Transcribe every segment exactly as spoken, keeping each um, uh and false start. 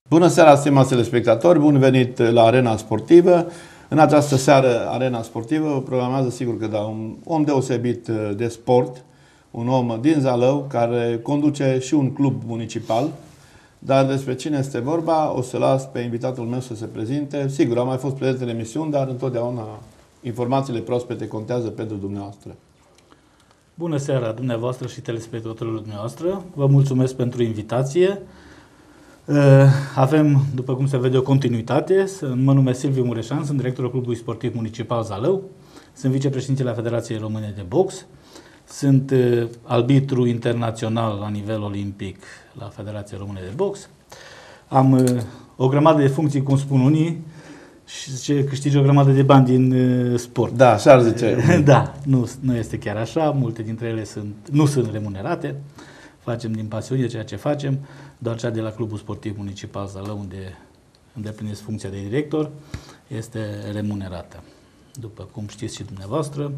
Bună seara, stimați telespectatori, bun venit la Arena Sportivă. În această seară, Arena Sportivă programează, sigur că da, un om deosebit de sport, un om din Zalău care conduce și un club municipal. Dar despre cine este vorba, o să las pe invitatul meu să se prezinte. Sigur, am mai fost prezent în emisiuni, dar întotdeauna informațiile proaspete contează pentru dumneavoastră. Bună seara dumneavoastră și telespectatorilor dumneavoastră. Vă mulțumesc pentru invitație. Avem, după cum se vede, o continuitate. Mă numesc Silviu Mureșan, sunt directorul Clubului Sportiv Municipal Zalău. Sunt vicepreședintele Federației Române de Box. Sunt arbitru internațional la nivel olimpic la Federația Română de Box. Am o grămadă de funcții, cum spun unii, și ce câștigi o grămadă de bani din sport. Da, așa ar zice. Da, nu, nu este chiar așa. Multe dintre ele sunt, nu sunt remunerate. Facem din pasiune ceea ce facem. Doar cea de la Clubul Sportiv Municipal Zalău, unde îndeplinesc funcția de director, este remunerată. După cum știți și dumneavoastră,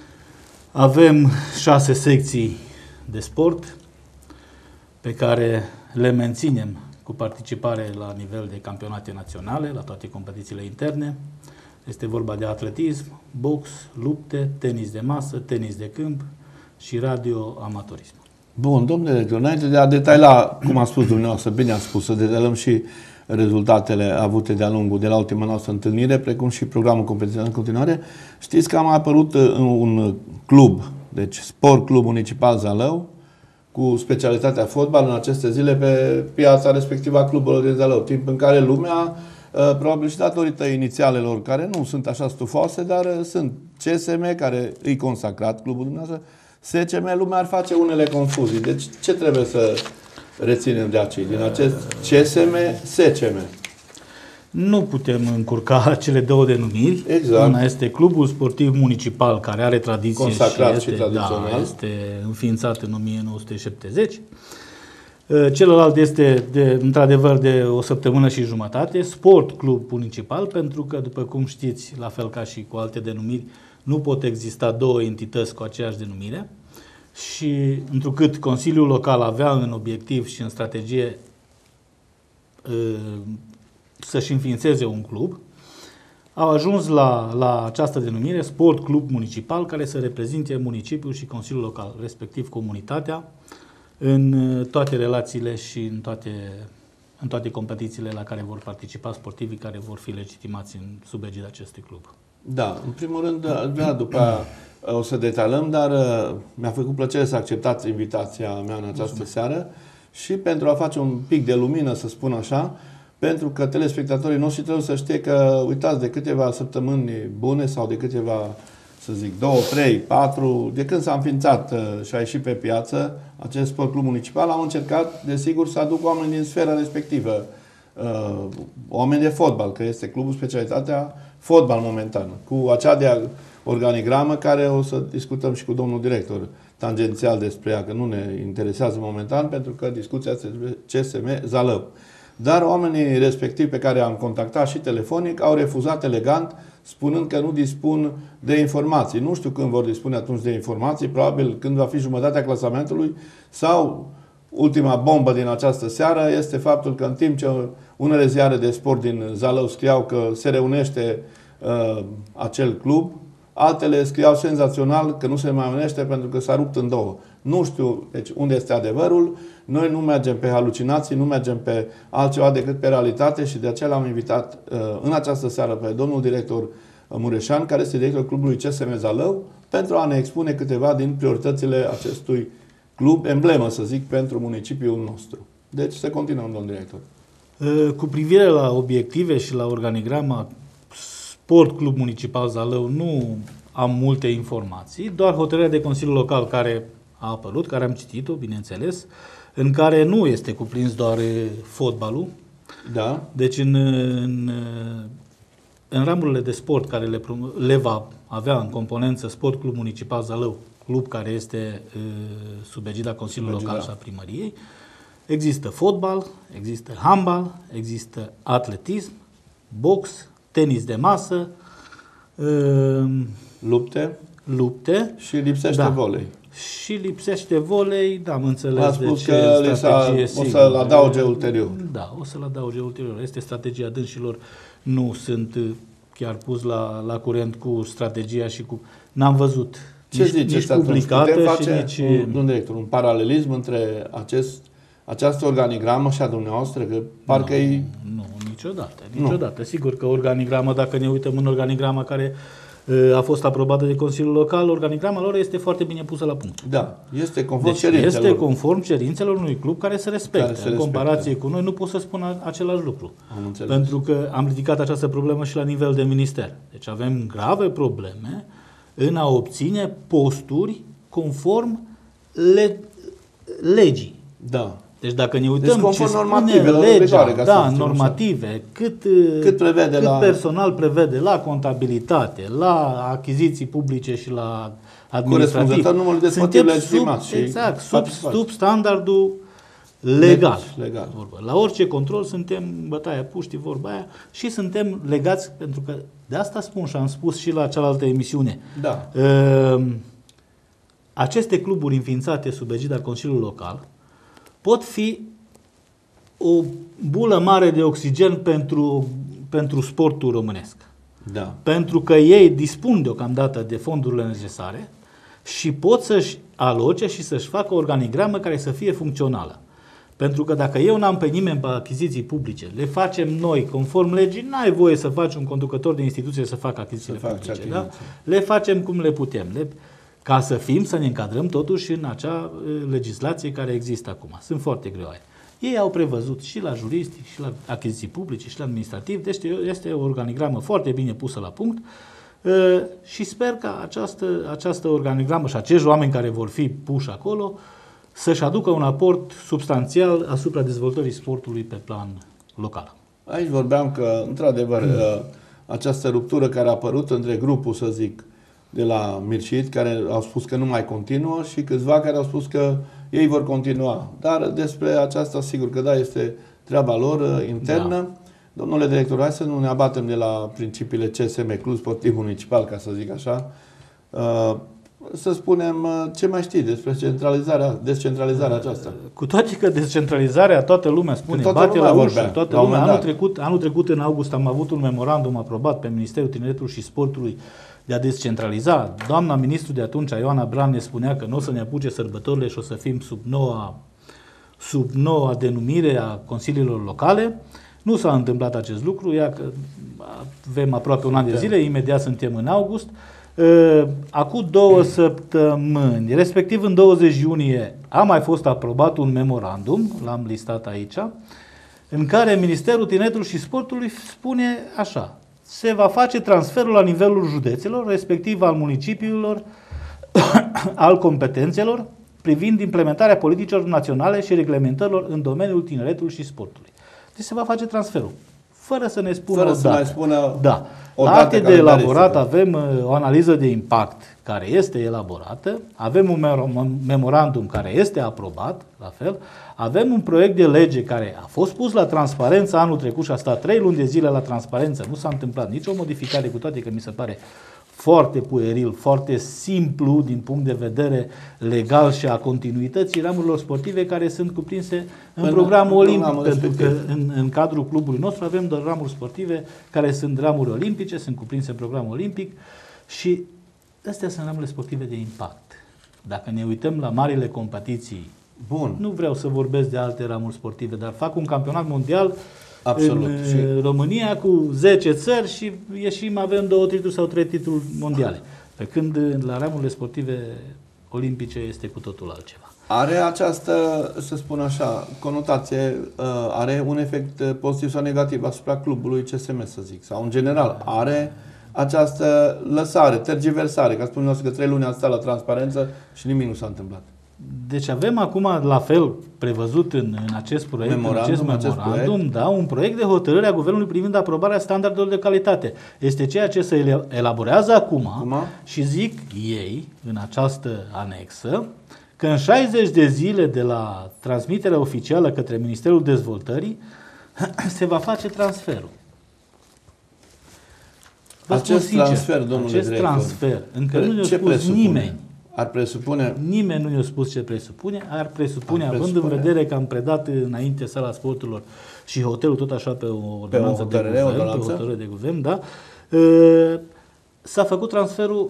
avem șase secții de sport pe care le menținem cu participare la nivel de campionate naționale, la toate competițiile interne. Este vorba de atletism, box, lupte, tenis de masă, tenis de câmp și radioamatorism. Bun, domnule director, înainte de a detaila, cum a spus dumneavoastră, bine a spus, să detailăm și rezultatele avute de-a lungul de la ultima noastră întâlnire, precum și programul competițional în continuare, știți că a mai apărut un club, deci Sport Club Municipal Zalău, cu specialitatea fotbal în aceste zile pe piața respectivă a cluburilor din Zalău, timp în care lumea, probabil și datorită inițialelor care nu sunt așa stufoase, dar sunt C S M, care îi consacrat clubul dumneavoastră, S C M, lumea ar face unele confuzii. Deci ce trebuie să reținem de aici, din acest C S M, S C M? Nu putem încurca cele două denumiri. Exact. Una este Clubul Sportiv Municipal, care are tradiție consacrat și, este, și tradițional. Da, este înființat în o mie nouă sute șaptezeci. Celălalt este, de, într-adevăr, de o săptămână și jumătate, Sport Club Municipal, pentru că, după cum știți, la fel ca și cu alte denumiri, nu pot exista două entități cu aceeași denumire și, întrucât Consiliul Local avea în obiectiv și în strategie să-și înființeze un club, au ajuns la, la această denumire Sport Club Municipal, care să reprezinte municipiul și Consiliul Local, respectiv comunitatea, în toate relațiile și în toate, în toate competițiile la care vor participa sportivii care vor fi legitimați în sub egida acestui club. Da, în primul rând, aș vrea după aia o să detalăm, dar mi-a făcut plăcere să acceptați invitația mea în această Mulțumesc. seară și pentru a face un pic de lumină, să spun așa, pentru că telespectatorii noștri trebuie să știe că, uitați, de câteva săptămâni bune sau de câteva, să zic, două, trei, patru, de când s-a înființat și a ieșit pe piață acest sport club municipal, am încercat, desigur, să aduc oameni din sfera respectivă, uh, oameni de fotbal, că este clubul specialitatea fotbal momentan, cu acea de organigramă care o să discutăm și cu domnul director tangențial despre ea, că nu ne interesează momentan, pentru că discuția este despre C S M Zalău. Dar oamenii respectivi pe care am contactat și telefonic au refuzat elegant, spunând că nu dispun de informații. Nu știu când vor dispune atunci de informații, probabil când va fi jumătatea clasamentului sau ultima bombă din această seară este faptul că în timp ce unele ziare de sport din Zalău scriau că se reunește uh, acel club, altele scriau senzațional că nu se mai unește pentru că s-a rupt în două. Nu știu deci, unde este adevărul. Noi nu mergem pe halucinații, nu mergem pe altceva decât pe realitate și de aceea l-am invitat uh, în această seară pe domnul director Mureșan, care este directorul clubului C S M Zalău, pentru a ne expune câteva din prioritățile acestui club, emblemă, să zic, pentru municipiul nostru. Deci să continuăm, domnul director. Cu privire la obiective și la organigrama Sport Club Municipal Zalău nu am multe informații, doar hotărârea de Consiliul Local care a apărut, care am citit-o, bineînțeles, în care nu este cuprins doar fotbalul. Da. Deci în, în, în ramurile de sport care le, le va avea în componență Sport Club Municipal Zalău, club care este uh, sub egida Consiliului Local și a Primăriei, există fotbal, există handbal, există atletism, box, tenis de masă, uh, lupte, lupte și lipsește da. volei. Și lipsește volei, da, am înțeles A de spus ce că strategie, o sigur. să-l adauge ulterior. Da, o să-l adauge ulterior. Este strategia dânșilor, nu sunt chiar pus la, la curent cu strategia și cu... N-am văzut Ce nici, ziceți nici atunci? publicată Putem și face nici... un, un, director, un paralelism între acest, această organigramă și a dumneavoastră? Că parcă nu, e... nu, niciodată. Niciodată. Nu. Sigur că organigrama, dacă ne uităm în organigrama care a fost aprobată de Consiliul Local, organigrama lor este foarte bine pusă la punct. Da, este conform deci cerințelor. este conform cerințelor unui club care se respectă. Care se în respectă. comparație cu noi nu pot să spun același lucru. Am înțeles. Pentru că am ridicat această problemă și la nivel de minister. Deci avem grave probleme în a obține posturi conform le legii. Da. Deci dacă ne uităm Deci conform ce spune normativelor legea, obligatoare, ca să da, zicem normative, cât, Cât prevede cât la- personal prevede la contabilitate, la achiziții publice și la administrativ. Corespunzător numărul de Suntem sportivi sub, legitimați și exact, sub, participați. sub standardul legal. Legal. Vorba. La orice control suntem bătaia puștii, vorba aia, și suntem legați, pentru că de asta spun și am spus și la cealaltă emisiune. Da. Uh, aceste cluburi înființate sub egida Consiliului Local pot fi o bulă mare de oxigen pentru, pentru sportul românesc. Da. Pentru că ei dispun deocamdată de fondurile necesare și pot să-și aloce și să-și facă o organigramă care să fie funcțională. Pentru că dacă eu n-am pe nimeni pe achiziții publice, le facem noi, conform legii, n-ai voie să faci un conducător de instituție să facă achizițiile Să facă publice. achiziții. Da? Le facem cum le putem. Le, ca să fim, să ne încadrăm totuși în acea uh, legislație care există acum. Sunt foarte greoaie. Ei au prevăzut și la juristi, și la achiziții publice, și la administrativ, deci este o organigramă foarte bine pusă la punct uh, și sper ca această, această organigramă și acești oameni care vor fi puși acolo să-și aducă un aport substanțial asupra dezvoltării sportului pe plan local. Aici vorbeam că, într-adevăr, această ruptură care a apărut între grupul, să zic, de la Mircit, care au spus că nu mai continuă, și câțiva care au spus că ei vor continua. Dar despre aceasta, sigur că da, este treaba lor internă. Da. Domnule director, hai să nu ne abatem de la principiile C S M, Club Sportiv Municipal, ca să zic așa. Să spunem, ce mai știi despre centralizarea, descentralizarea aceasta? Cu toate că descentralizarea, toată lumea spune, toată bate lumea la ușă, vorbea, toată la un lumea. moment Anul dat. trecut, anul trecut, în august, am avut un memorandum aprobat pe Ministerul Tineretului și Sportului de a descentraliza. Doamna ministru de atunci, Ioana Bran, ne spunea că nu o să ne apuce sărbătorile și o să fim sub noua, sub noua denumire a consiliilor locale. Nu s-a întâmplat acest lucru, ia că avem aproape un an de zile, imediat suntem în august. Acum două săptămâni, respectiv în douăzeci iunie, a mai fost aprobat un memorandum, l-am listat aici, în care Ministerul Tineretului și Sportului spune așa: se va face transferul la nivelul județelor, respectiv al municipiilor, al competențelor, privind implementarea politicilor naționale și reglementărilor în domeniul tineretului și sportului. Deci se va face transferul, fără să ne spună Fără o să dată. mai spună Da. o La dată acte de calendaristică. elaborat avem uh, o analiză de impact care este elaborată, avem un mem- memorandum care este aprobat, la fel, avem un proiect de lege care a fost pus la transparență anul trecut și a stat trei luni de zile la transparență, nu s-a întâmplat nicio modificare, cu toate că mi se pare foarte pueril, foarte simplu din punct de vedere legal și a continuității ramurilor sportive care sunt cuprinse în, În- programul în olimpic, programul pentru că respectiv. în, în cadrul clubului nostru avem doar ramuri sportive care sunt ramuri olimpice, sunt cuprinse în programul olimpic și astea sunt ramurile sportive de impact. Dacă ne uităm la marile competiții, Bun. nu vreau să vorbesc de alte ramuri sportive, dar fac un campionat mondial Absolut. în Și- uh, România cu zece țări și ieșim, avem două titluri sau trei titluri mondiale. Pe când uh, la ramurile sportive olimpice este cu totul altceva. Are această, să spun așa, conotație, uh, are un efect uh, pozitiv sau negativ asupra clubului C S M, să zic, sau în general, are această lăsare, tergiversare, ca spunem că trei luni a stat la transparență și nimic nu s-a întâmplat. Deci avem acum, la fel, prevăzut în, în acest proiect, Memorandum, în acest acest memorandum, proiect. da, un proiect de hotărâre a Guvernului privind aprobarea standardelor de calitate. Este ceea ce se ele- elaborează acum, Acum? și zic ei, în această anexă, că în șaizeci de zile de la transmiterea oficială către Ministerul Dezvoltării se va face transferul. Vă spun Acest sincer, transfer, domnule acest director, transfer, încă pre- nu ne-a ce spus presupune? nimeni. Ar presupune... Nimeni nu i-a spus ce presupune, ar presupune, ar având presupune. în vedere că am predat înainte sala sporturilor și hotelul tot așa pe o ordonanță hotărâre, de guvern, ordonanță? pe o hotărâre de guvern, da? S-a făcut transferul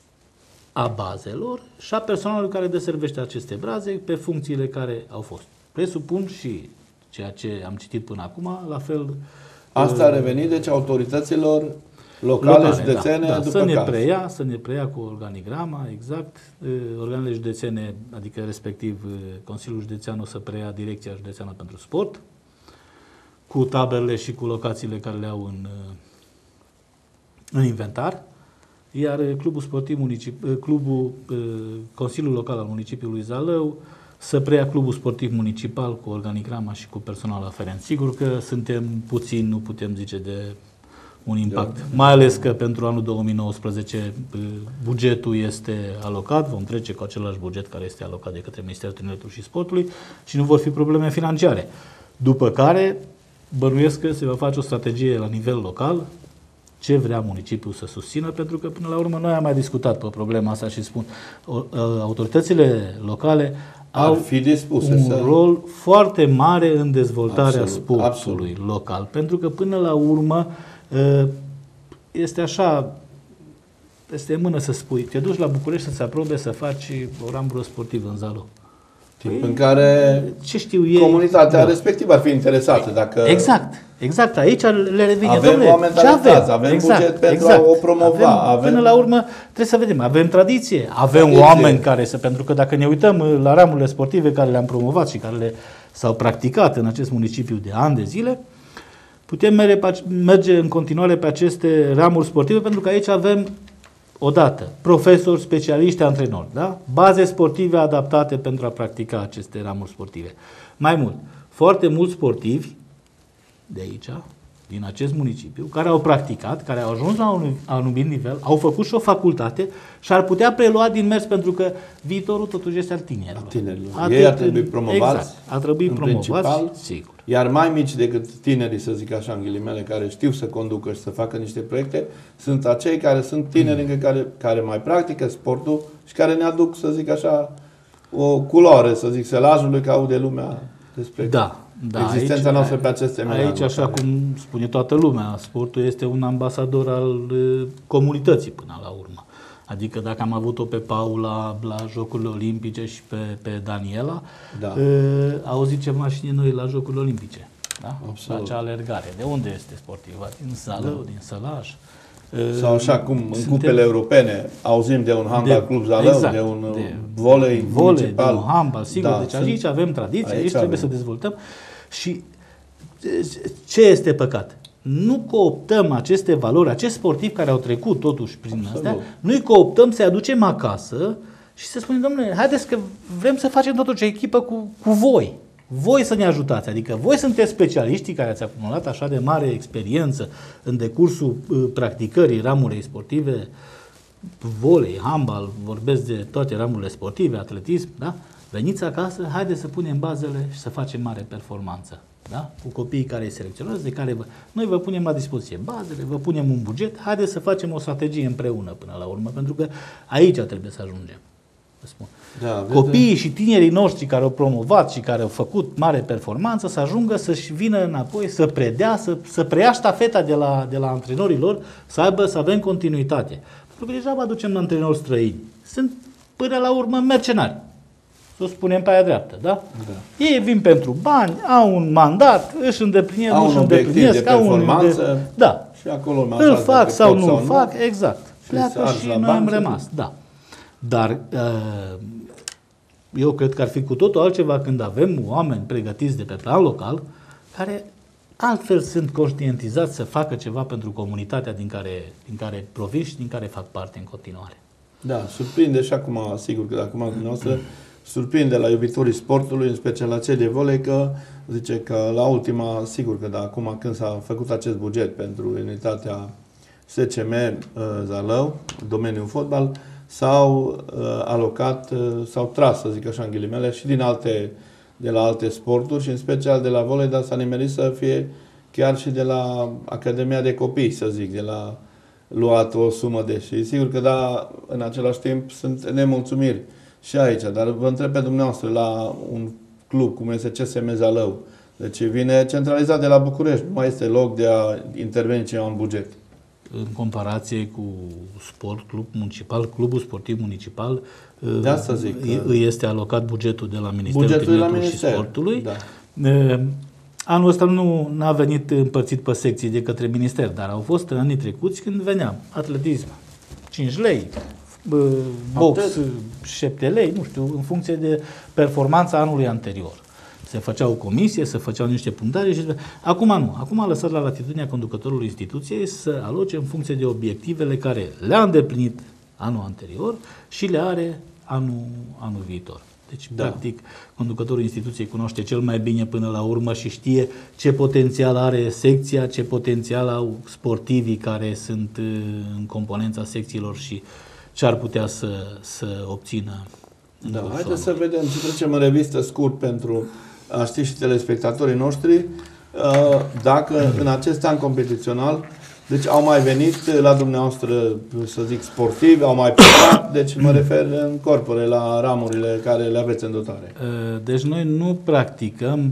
a bazelor și a personalului care deservește aceste braze pe funcțiile care au fost. Presupun și ceea ce am citit până acum, la fel... Asta a revenit, deci, autorităților locale, locale județene, da, da, după să ne caz. preia, să ne preia cu organigrama, exact. Organele județene, adică respectiv Consiliul Județean o să preia Direcția Județeană pentru Sport, cu taberele și cu locațiile care le au în, în inventar, iar Clubul Sportiv Municip, Clubul Consiliul Local al Municipiului Zalău să preia Clubul Sportiv Municipal cu organigrama și cu personal aferent. Sigur că suntem puțini, nu putem zice de un impact. Mai ales că pentru anul două mii nouăsprezece bugetul este alocat, vom trece cu același buget care este alocat de către Ministerul Tineretului și Sportului și nu vor fi probleme financiare. După care, bănuiesc că se va face o strategie la nivel local, ce vrea municipiul să susțină, pentru că până la urmă noi am mai discutat pe problema asta și spun, autoritățile locale au fi dispuse un să... rol foarte mare în dezvoltarea absolut, sportului absolut. local, pentru că până la urmă este așa, este în mână să spui, te duci la București să-ți aprobe să faci o rambură sportivă în Zalău. Timp în care ce știu ei, comunitatea da. respectivă ar fi interesată. Dacă exact, exact, aici le revine. avem Dom'le, oameni ce talentați, avem, avem exact, buget pentru exact. a o promova. Avem, avem... Până la urmă, trebuie să vedem, avem tradiție, avem Tradiție. oameni care să, pentru că dacă ne uităm la ramurile sportive care le-am promovat și care le s-au practicat în acest municipiu de ani de zile, putem merge în continuare pe aceste ramuri sportive, pentru că aici avem odată profesori, specialiști, antrenori, da? Baze sportive adaptate pentru a practica aceste ramuri sportive. Mai mult, foarte mulți sportivi de aici, din acest municipiu, care au practicat, care au ajuns la un anumit nivel, au făcut și o facultate și ar putea prelua din mers, pentru că viitorul totuși este al tinerilor. tinerilor. Atât, Ei ar trebui promovați, exact, ar trebui promovați, principal, sigur. Iar mai mici decât tinerii, să zic așa în ghilimele, care știu să conducă și să facă niște proiecte, sunt acei care sunt tineri încă care, care mai practică sportul și care ne aduc, să zic așa, o culoare, să zic, sălajului, că aude lumea despre da, da, existența aici, noastră pe aceste Aici, melanuri. așa cum spune toată lumea, sportul este un ambasador al uh, comunității până la urmă. Adică dacă am avut-o pe Paula la Jocurile Olimpice și pe, pe Daniela, Da. uh, auziți ceva și noi la Jocurile Olimpice. Da? Absolut. La acea alergare. De unde este sportiva? Din Zalău, da. din Sălaj? Sau așa cum în Suntem cupele europene auzim de un handbal club Zalău, exact, de un de volei volei, municipal. de un handbal, sigur. Da, deci sunt- aici avem tradiție, aici, aici trebuie avem. să dezvoltăm. Și ce este păcat? Nu cooptăm aceste valori, acest sportiv care au trecut totuși prin Absolut. astea, nu-i cooptăm să-i aducem acasă și să spunem, domnule, haideți că vrem să facem totuși o echipă cu, cu voi. Voi să ne ajutați, adică voi sunteți specialiștii care ați acumulat așa de mare experiență în decursul uh, practicării ramurii sportive, volei, handbal, vorbesc de toate ramurile sportive, atletism, da? Veniți acasă, haideți să punem bazele și să facem mare performanță. Da? Cu copiii care îi selecționați, de care vă... noi vă punem la dispoziție bazele, vă punem un buget, haideți să facem o strategie împreună până la urmă, pentru că aici trebuie să ajungem. Vă spun. Da, Copiii și tinerii noștri care au promovat și care au făcut mare performanță să ajungă să-și vină înapoi, să predea, să, să preia ștafeta de la, de la antrenorii lor, să aibă, să avem continuitate. Pentru că deja vă aducem antrenori străini. Sunt până la urmă mercenari. Să o spunem pe aia dreaptă, da? Da. Ei vin pentru bani, au un mandat, își îndeplinesc, Au nu își un obiectiv îndeplinesc, de au un performanță. de, da. Și acolo mai Îl aflați fac dacă sau pot nu îl fac, nu. exact. Pleacă arzi și la noi bani am și rămas, da. Dar uh, eu cred că ar fi cu totul altceva când avem oameni pregătiți de pe plan local care altfel sunt conștientizați să facă ceva pentru comunitatea din care, din care provin și din care fac parte în continuare. Da, surprinde și acum, sigur că acum dumneavoastră surprinde la iubitorii sportului, în special la cei de volei, că zice că la ultima, sigur că da, acum când s-a făcut acest buget pentru unitatea S C M uh, Zalău, domeniul fotbal, s-au uh, alocat, uh, s-au tras, să zic așa în ghilimele, și din alte, de la alte sporturi și în special de la volei, dar s-a nimerit să fie chiar și de la Academia de Copii, să zic, de la luat o sumă de și sigur că da, în același timp sunt nemulțumiri și aici, dar vă întreb pe dumneavoastră la un club cum este C S M Zalău, deci vine centralizat de la București, nu mai este loc de a interveni ceva în buget. În comparație cu sport, club municipal, clubul sportiv municipal, de asta zic, îi este alocat bugetul de la Ministerul bugetul de la Tineretului Minister, și Sportului. Da. Anul ăsta nu a venit împărțit pe secții de către minister, dar au fost în anii trecuți când veneam atletism, cinci lei, box, șapte lei, nu știu, în funcție de performanța anului anterior. Se făceau comisie, se făceau niște punctaje și acum nu. Acum a lăsat la latitudinea conducătorului instituției să aloce în funcție de obiectivele care le-a îndeplinit anul anterior și le are anul, anul viitor. Deci, da. practic, conducătorul instituției cunoaște cel mai bine până la urmă și știe ce potențial are secția, ce potențial au sportivii care sunt în componența secțiilor și ce ar putea să, să obțină. Da, haideți să vedem, să trecem în revistă scurt pentru a ști și telespectatorii noștri dacă în acest an competițional, deci au mai venit la dumneavoastră, să zic, sportivi, au mai plecat, deci mă refer în corpore la ramurile care le aveți în dotare. Deci noi nu practicăm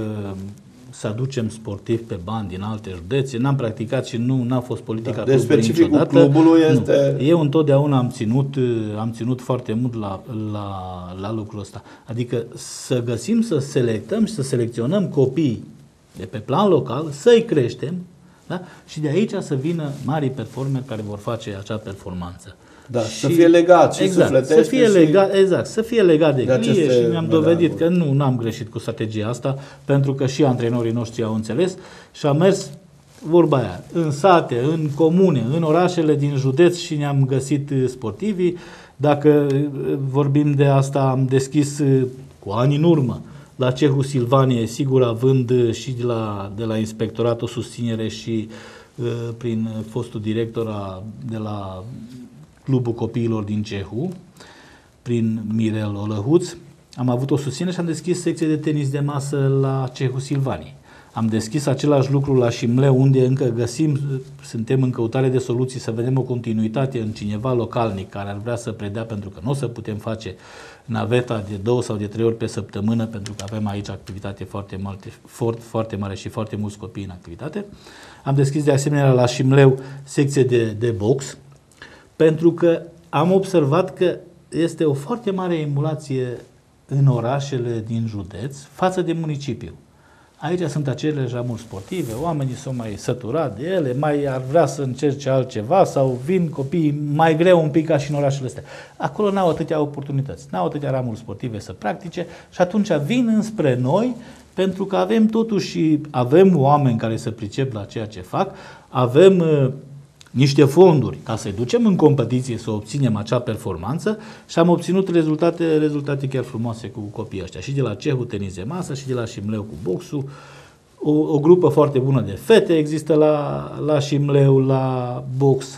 să aducem sportivi pe bani din alte județe, n-am practicat și nu n-a fost politica da, deci clubului specificul niciodată. Clubului este... Nu. Eu întotdeauna am ținut, am ținut foarte mult la, la, la lucrul ăsta. Adică să găsim, să selectăm și să selecționăm copii de pe plan local, să-i creștem, da? Și de aici să vină mari performeri care vor face acea performanță. Da, și, să fie legat și exact, să fie legat, exact, să fie legat de, de clie și mi-am dovedit că nu am greșit cu strategia asta, pentru că și antrenorii noștri au înțeles și am mers, vorba aia, în sate, în comune, în orașele din județ și ne-am găsit sportivii. Dacă vorbim de asta, am deschis cu ani în urmă la Cehu Silvanie, sigur având și de la, de la inspectorat o susținere și uh, prin fostul director a, de la Clubul Copiilor din Cehu, prin Mirel Olăhuț, am avut o susținere și am deschis secție de tenis de masă la Cehu Silvanie. Am deschis același lucru la Șimleu, unde încă găsim, suntem în căutare de soluții să vedem o continuitate în cineva localnic care ar vrea să predea, pentru că nu o să putem face naveta de două sau de trei ori pe săptămână, pentru că avem aici activitate foarte mare, foarte, foarte mare și foarte mulți copii în activitate. Am deschis de asemenea la Șimleu secție de, de box, pentru că am observat că este o foarte mare emulație în orașele din județ față de municipiu. Aici sunt acele ramuri sportive, oamenii s-au mai săturat de ele, mai ar vrea să încerce altceva sau vin copiii mai greu un pic ca și în orașele astea. Acolo n-au atâtea oportunități, n-au atâtea ramuri sportive să practice și atunci vin înspre noi, pentru că avem totuși, avem oameni care se pricep la ceea ce fac, avem uh, niște fonduri ca să-i ducem în competiție să obținem acea performanță și am obținut rezultate, rezultate chiar frumoase cu copiii ăștia. Și de la Cehu tenis de masă și de la Șimleu cu boxul. O, o grupă foarte bună de fete există la, la Șimleu, la box.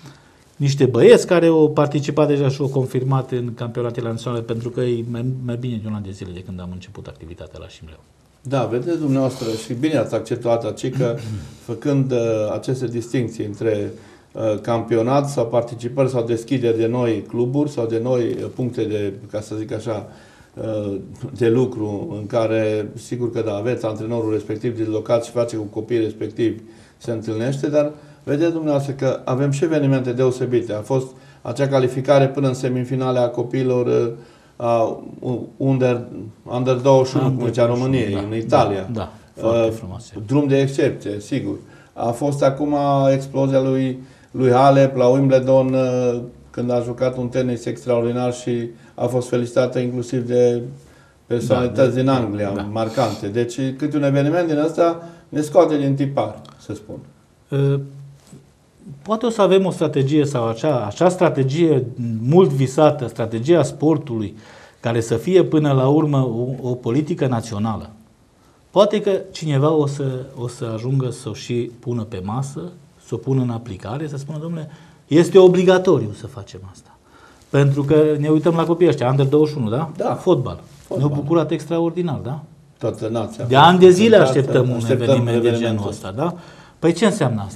Niște băieți care au participat deja și au confirmat în campionatele naționale, pentru că e mai, mai bine de un an de zile de când am început activitatea la Șimleu. Da, vedeți dumneavoastră și bine ați accentuat aici că făcând uh, aceste distinții între uh, campionat sau participări sau deschideri de noi cluburi sau de noi uh, puncte de, ca să zic așa, uh, de lucru în care, sigur că da, aveți antrenorul respectiv dislocat și face cu copiii respectivi, se întâlnește, dar vedeți dumneavoastră că avem și evenimente deosebite. A fost acea calificare până în semifinale a copiilor uh, Uh, under, under douăzeci și unu, cum zicea României, da, în Italia. Da, da, foarte uh, frumos. Drum de excepție, sigur. A fost acum explozia lui, lui Halep la Wimbledon, uh, când a jucat un tenis extraordinar și a fost felicitată inclusiv de personalități da, din Anglia, da. marcante. Deci, câte un eveniment din ăsta ne scoate din tipar, să spun. Uh, Poate o să avem o strategie sau acea, acea strategie mult visată, strategia sportului, care să fie până la urmă o, o politică națională. Poate că cineva o să, o să ajungă să o și pună pe masă, să o pună în aplicare, să spună, domnule, este obligatoriu să facem asta. Pentru că ne uităm la copiii ăștia, under douăzeci și unu, da? Da. Fotbal. Ne-au bucurat extraordinar, da? Toată nația. De ani de zile așteptăm un eveniment de genul ăsta, da? Păi ce înseamnă asta?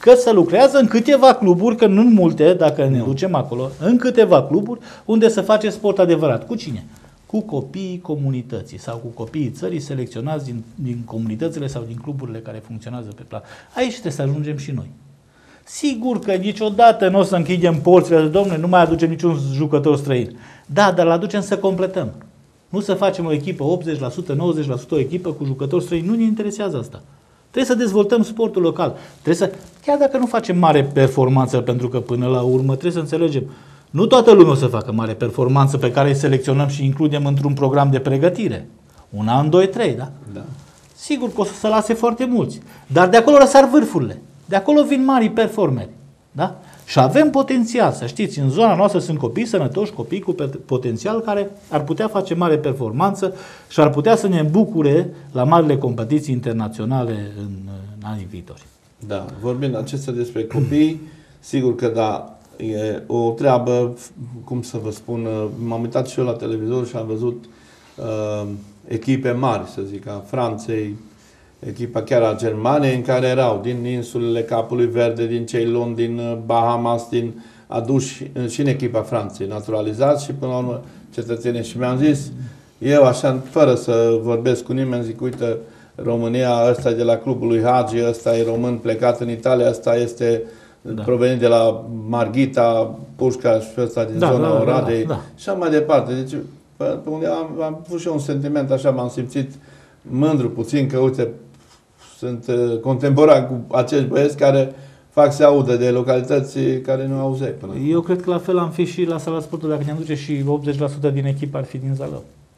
că se lucrează în câteva cluburi, că nu în multe, dacă ne ducem acolo, în câteva cluburi unde se face sport adevărat. Cu cine? Cu copiii comunității sau cu copiii țării selecționați din, din comunitățile sau din cluburile care funcționează pe plan. Aici trebuie să ajungem și noi. Sigur că niciodată nu o să închidem porțile de domnule, nu mai aducem niciun jucător străin. Da, dar l-aducem să completăm. Nu să facem o echipă optzeci la sută, nouăzeci la sută o echipă cu jucători străini. Nu ne interesează asta. Trebuie să dezvoltăm sportul local. Trebuie să, chiar dacă nu facem mare performanță, pentru că până la urmă trebuie să înțelegem, nu toată lumea o să facă mare performanță pe care îi selecționăm și includem într-un program de pregătire. Un an, doi, trei, da? Da. Sigur că o să se lase foarte mulți. Dar de acolo răsar vârfurile. De acolo vin mari performeri. Da? Și avem potențial, să știți, în zona noastră sunt copii sănătoși, copii cu potențial care ar putea face mare performanță și ar putea să ne îmbucure la marile competiții internaționale în, în anii viitori. Da, vorbind acestea despre copii, sigur că da, e o treabă, cum să vă spun, m-am uitat și eu la televizor și am văzut uh, echipe mari, să zic, a Franței, echipa chiar a Germaniei, în care erau din insulele Capului Verde, din Ceylon, din Bahamas, din aduși și în echipa Franței, naturalizați și până la urmă cetățenii. Și mi-am zis, eu așa, fără să vorbesc cu nimeni, zic, uite, România, ăsta e de la clubul lui Hagi, ăsta e român plecat în Italia, ăsta este da. provenit de la Marghita, Pușca și ăsta din da, zona da, Oradei. Da, da. Și așa mai departe. Deci, pe unde am, am avut și eu un sentiment, așa m-am simțit mândru puțin că, uite, sunt uh, contemporani cu acești băieți care fac să audă de localități care nu auzeai până. Eu cred că la fel am fi și la Sala Sportului, dacă ne-am duce și optzeci la sută din echipă ar fi din Zalău.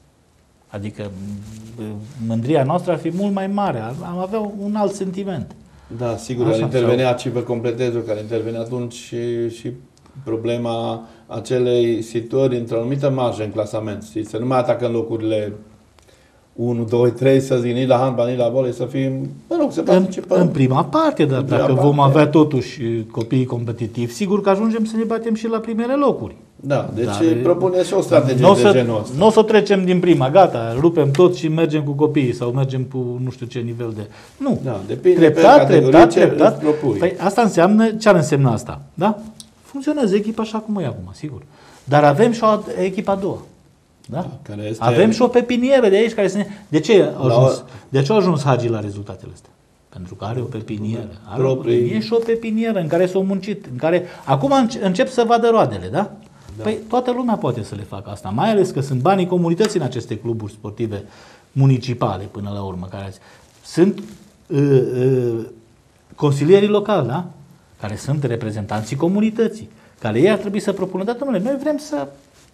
Adică mândria noastră ar fi mult mai mare, am avea un alt sentiment. Da, sigur, ar intervenea și vă completez eu, care intervenea atunci și, și problema acelei situări într-o anumită marjă în clasament. Știți? Să nu mai atacăm locurile unu, doi, trei, să zic, nici la handbal, nici la volei, să fim, mă rog, să participăm. În prima parte, dar dacă parte. vom avea totuși copiii competitivi, sigur că ajungem să ne batem și la primele locuri. Da, deci dar propune și o strategie de genul ăsta. Nu o să trecem din prima, gata, rupem tot și mergem cu copiii sau mergem cu nu știu ce nivel de... Nu, da, depinde treptat, pe treptat, ce treptat. propui. Păi asta înseamnă, ce ar însemna asta? Da? Funcționează echipa așa cum e acum, sigur. Dar avem și o echipă a doua. Da? Da, care este... Avem și o pepinieră de aici care se ne... De ce a ajuns, de ce a ajuns Hagi la rezultatele astea? Pentru că are o pepinieră. Are o, e și o pepinieră în care s-a muncit, în care acum încep să vadă roadele, da? Da. Păi toată lumea poate să le facă asta, mai ales că sunt banii comunității în aceste cluburi sportive municipale până la urmă, care sunt uh, uh, consilierii locali, da? Care sunt reprezentanții comunității, care ei ar trebui să propună, dar domnule, noi vrem să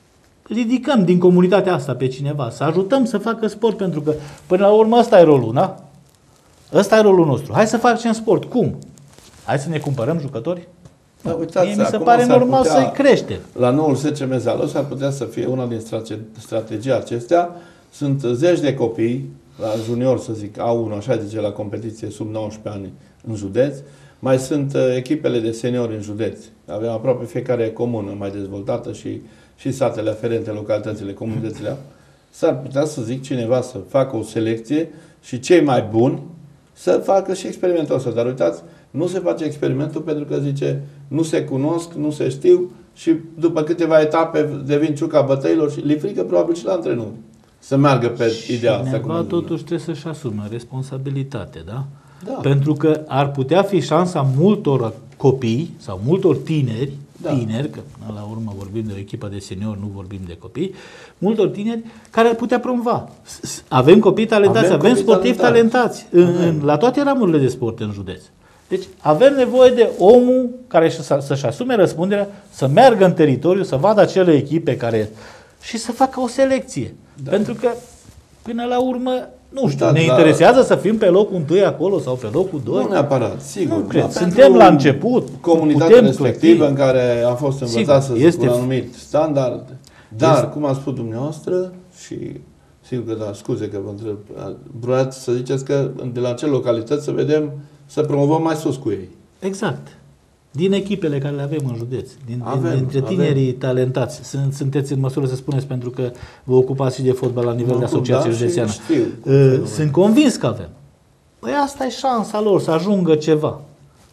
ridicăm din comunitatea asta pe cineva, să ajutăm să facă sport, pentru că până la urmă ăsta e rolul, da? Ăsta e rolul nostru. Hai să facem sport. Cum? Hai să ne cumpărăm jucători? Da, uitați, mie mi se pare normal să-i crește. La noul S C M Zalău s-ar putea să fie una din strategii acestea. Sunt zeci de copii, la junior să zic, A unu, așa zice, la competiție sub nouăsprezece ani în județ. Mai sunt echipele de seniori în județ. Avem aproape fiecare comună mai dezvoltată și, și satele aferente, localitățile, comunitățile. S-ar putea să zic cineva să facă o selecție și cei mai buni să facă și experimentul ăsta. Dar uitați, nu se face experimentul pentru că zice nu se cunosc, nu se știu și după câteva etape devin ciuca bătăilor și li frică probabil și la antrenori să meargă pe și ideea asta. Și totuși trebuie să-și asume responsabilitate, da? Da. Pentru că ar putea fi șansa multor copii sau multor tineri, da. tineri, că până la urmă vorbim de o echipă de seniori, nu vorbim de copii, multor tineri care ar putea promova. Avem copii talentați, avem, avem sportivi talentați, talentați în, în, la toate ramurile de sport în județ. Deci avem nevoie de omul care să-și asume răspunderea, să meargă în teritoriu, să vadă acele echipe care și să facă o selecție. Da. Pentru că, până la urmă, nu știu, da, ne da. interesează să fim pe locul întâi acolo sau pe locul doi? Nu neapărat, sigur. Nu cred. Suntem la început. Comunitatea respectivă în care a fost învățat să zic un anumit standard. Dar, este... cum a spus dumneavoastră, și sigur că da, scuze că vă întreb, vreați să ziceți că de la acele localități să vedem, să promovăm mai sus cu ei. Exact. Din echipele care le avem în județ, din, avem, dintre tinerii avem. talentați. Sunt, sunteți în măsură să spuneți, pentru că vă ocupați și de fotbal la nivel mă de asociație da, județeană. Uh, sunt convins că avem. Păi asta e șansa lor, să ajungă ceva.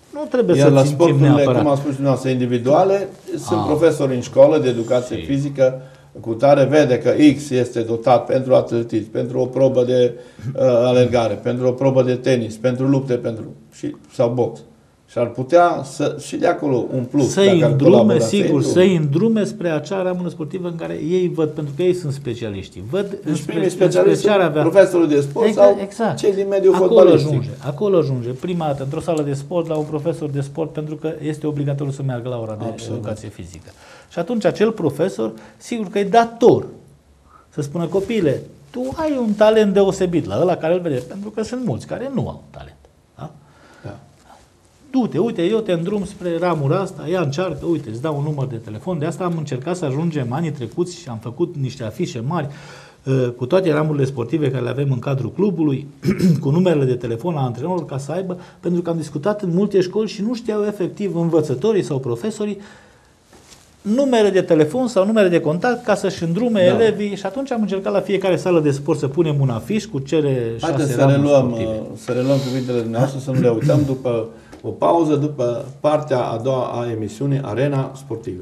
nu trebuie Iar să la țintim sporturile, neapărat. cum am spus dumneavoastră, individuale, sunt Ah. profesori în școală de educație Si. fizică, cu tare vede că X este dotat pentru atletism, pentru o probă de uh, alergare, pentru o probă de tenis, pentru lupte, pentru și, sau box. Și ar putea să, și de acolo un plus. Să-i dacă ar îndrume, colabora, să-i sigur, îndrume. să-i îndrume spre acea ramură sportivă în care ei văd, pentru că ei sunt specialiștii. Văd Deci spre, primii spre specialiști ce ar sunt avea. profesorul de sport Exact, sau exact. cei din mediul Acolo fotbalistic. ajunge, acolo ajunge. Prima dată, într-o sală de sport, la un profesor de sport, pentru că este obligatoriu să meargă la ora de Absolut. educație fizică. Și atunci acel profesor, sigur că e dator să spună, copile, tu ai un talent deosebit la ăla care îl vede, pentru că sunt mulți care nu au talent. Da? Da. Du-te, uite, eu te îndrum spre ramura asta, ia încearcă, uite, îți dau un număr de telefon. De asta am încercat să ajungem anii trecuți și am făcut niște afișe mari uh, cu toate ramurile sportive care le avem în cadrul clubului, cu numerele de telefon a antrenorilor ca să aibă, pentru că am discutat în multe școli și nu știau efectiv învățătorii sau profesorii numere de telefon sau numere de contact ca să-și îndrume Da. elevii și atunci am încercat la fiecare sală de sport să punem un afiș cu cele Haideți șase să ramuri reluăm, sportive. uh, să reluăm cuvintele dumneavoastră, să nu le uităm după o pauză, după partea a doua a emisiunii Arena Sportivă.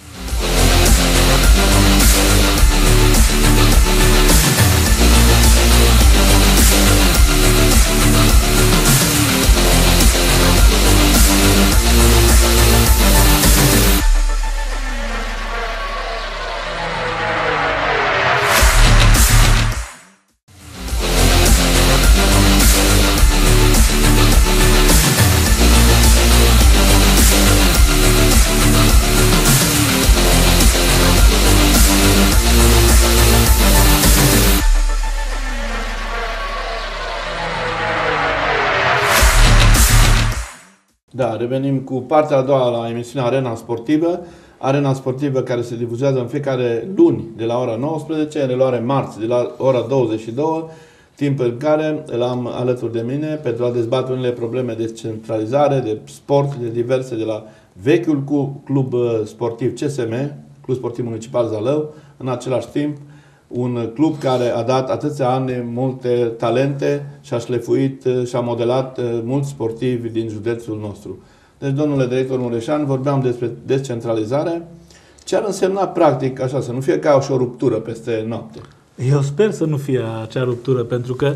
Da, revenim cu partea a doua la emisiunea Arena Sportivă. Arena Sportivă care se difuzează în fiecare luni de la ora nouăsprezece, în reluare marți de la ora douăzeci și două, timp în care l-am alături de mine pentru a dezbate unele probleme de centralizare, de sport, de diverse, de la vechiul club sportiv C S M, Club Sportiv Municipal Zalău, în același timp un club care a dat atâția ani multe talente și a șlefuit și a modelat mulți sportivi din județul nostru. Deci, domnule director Mureșan, vorbeam despre descentralizare. Ce ar însemna practic, așa, să nu fie ca și o ruptură peste noapte? Eu sper să nu fie acea ruptură, pentru că,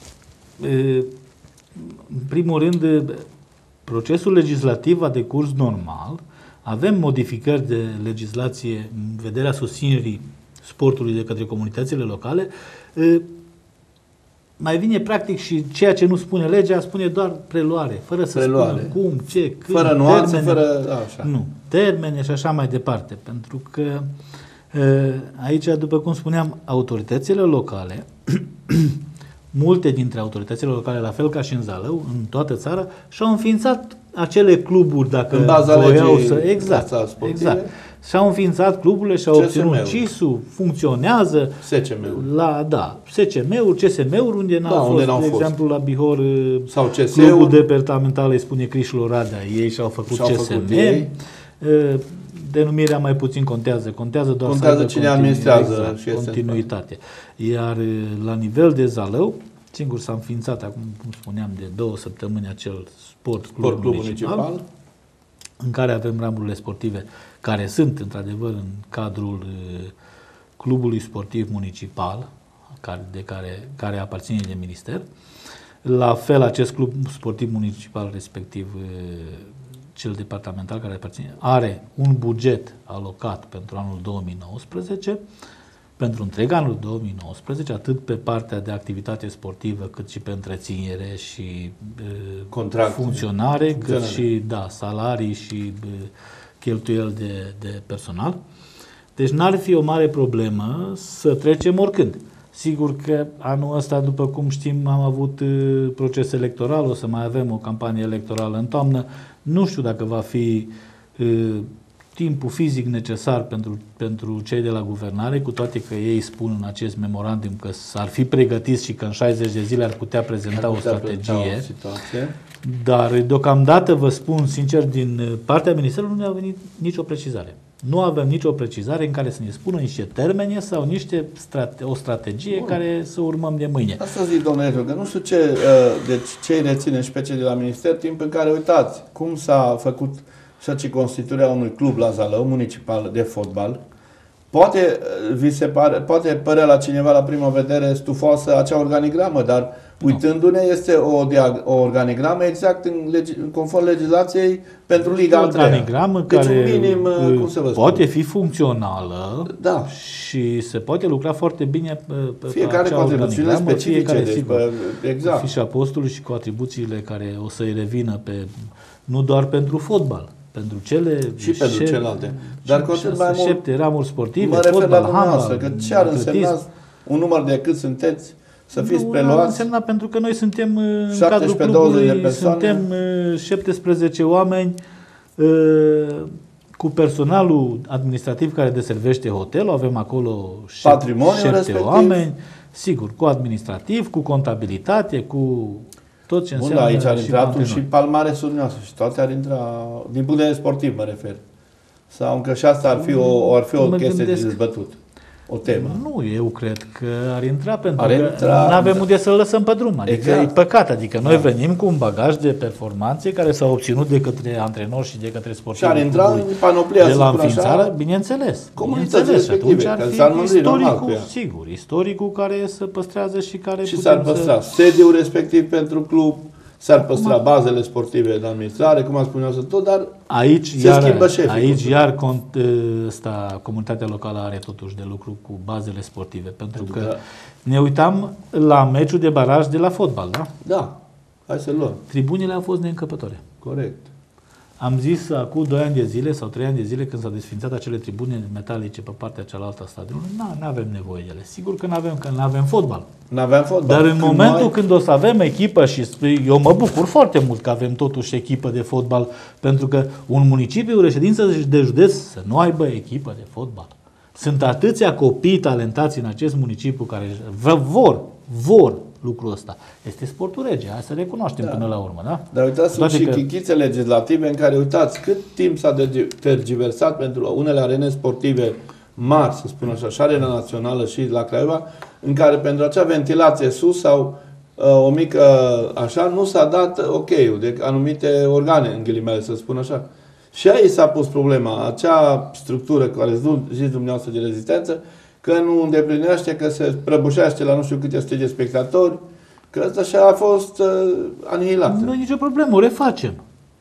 în primul rând, procesul legislativ a decurs normal. Avem modificări de legislație în vederea susținerii sportului de către comunitățile locale. Mai vine practic și ceea ce nu spune legea, spune doar preluare, fără să Preluare. spună cum, ce, când, Fără nuanțe, termene. fără... Așa. Nu, termene și așa mai departe. Pentru că aici, după cum spuneam, autoritățile locale, multe dintre autoritățile locale, la fel ca și în Zalău, în toată țara, și-au înființat acele cluburi, dacă în baza voiau legii să... Exact, exact. Și-au înființat cluburile și-au obținut C I S-ul, funcționează. S C M-ul. La, da, S C M-uri, C S M-uri, unde n-au Da, fost, unde n-au de fost. exemplu, la Bihor, Sau C S-ul. clubul departamental îi spune Crișul Oradea, ei și-au făcut Și-au C S M. făcut ei. Denumirea mai puțin contează, contează doar Contează să aibă cine continui- administrează exact, și este continuitate. Iar la nivel de Zalău, singur s-a înființat, acum cum spuneam, de două săptămâni acel sport club, Sport Club municipal, Municipal. în care avem ramurile sportive care sunt într-adevăr în cadrul uh, clubului sportiv municipal, care, de care, care aparține de minister. La fel, acest club sportiv municipal, respectiv uh, cel departamental care aparține, are un buget alocat pentru anul două mii nouăsprezece, pentru întreg anul două mii nouăsprezece, atât pe partea de activitate sportivă, cât și pe întreținere și uh, Contract. funcționare, cât Funcționare. și da, salarii și uh, cheltuieli de, de personal. Deci n-ar fi o mare problemă să trecem oricând. Sigur că anul ăsta, după cum știm, am avut uh, proces electoral, o să mai avem o campanie electorală în toamnă. Nu știu dacă va fi uh, timpul fizic necesar pentru, pentru cei de la guvernare, cu toate că ei spun în acest memorandum că s-ar fi pregătiți și că în șaizeci de zile ar putea prezenta Ar o putea prezenta strategie. o situație. Dar deocamdată vă spun sincer, din partea Ministerului nu ne-a venit nicio precizare. Nu avem nicio precizare în care să ne spună niște termene sau niște strate, o strategie Bun. care să urmăm de mâine. Asta zic, domnule Edru, că nu știu ce, deci ce îi reține și pe cei de la Minister, timp în care, uitați, cum s-a făcut și constituirea unui club la Zalău, municipal de fotbal. Poate, vi se pare, poate părea la cineva la prima vedere stufoasă acea organigramă, dar uitându-ne este o, o organigramă exact în legi, conform legislației pentru Liga a treia. Organigramă deci care un minim, cum să vă spun, poate fi funcțională da. și se poate lucra foarte bine pe fiecare cu atribuțiile specifice. Fiecare, deci, sigur, pe, exact. Fișa apostolului și cu atribuțiile care o să-i revină pe, nu doar pentru fotbal, pentru cele și pentru șep, celelalte. Dar cu atât mai mult șepte ramuri sportive, mă refer fotbal, la dumneavoastră, handbal, că ce ar însemna un număr de cât sunteți să fiți nu, preluați? ar însemna pentru că noi suntem în cadrul clubului, suntem șaptesprezece oameni cu personalul administrativ care deservește hotelul, avem acolo șapte oameni, sigur, cu administrativ, cu contabilitate, cu tot ce înseamnă. Bun, aici ar intra atunci și palmaresul noastră și toate ar intra, din punct de vedere sportiv mă refer. Sau încă și asta ar fi o, ar fi o chestie de dezbătut. O temă. Nu, eu cred că ar intra pentru ar că intra, nu avem unde să-l lăsăm pe drum. Adică exact. e păcat. Adică noi da. venim cu un bagaj de performanțe care s-au obținut de către antrenori și de către sportivi. Și ar intra în panoplia, de la înființare, bineînțeles. Comunitățile respective. Ar fi istoricul, sigur, istoricul care se păstrează și care și s-ar păstra să... sediul respectiv pentru club, s-ar păstra Acum, bazele sportive de administrare, cum am spus eu tot, dar aici se iar, schimbă șefii. Aici iar cont, ăsta, comunitatea locală are totuși de lucru cu bazele sportive, pentru, pentru că, că ne uitam la meciul de baraj de la fotbal, da? Da, hai să luăm. Tribunile au fost neîncăpătoare. Corect. Am zis acum doi ani de zile sau trei ani de zile când s-au desfințat acele tribune metalice pe partea cealaltă a stadionului, nu avem nevoie de ele. Sigur că nu avem, că nu avem fotbal. Nu avem fotbal. Dar în când momentul mai... când o să avem echipă și eu mă bucur foarte mult că avem totuși echipă de fotbal, pentru că un municipiu, reședință de județ, să nu aibă echipă de fotbal. Sunt atâția copii talentați în acest municipiu care vor, vor lucrul ăsta. Este sportul rege, hai să recunoaștem da. până la urmă, da? Dar uitați, sunt și că... chichițe legislative în care, uitați, cât timp s-a tergiversat pentru unele arene sportive mari, să spun așa, și Arena Națională și la Craiova, în care pentru acea ventilație sus sau uh, o mică așa, nu s-a dat ok-ul de anumite organe, în ghilimele, să spun așa. Și aici s-a pus problema, acea structură care zici dumneavoastră de rezistență, că nu îndeplinește, că se prăbușește la nu știu câte sute de spectatori, că asta așa a fost uh, anihilată. Nu e nicio problemă, o refacem.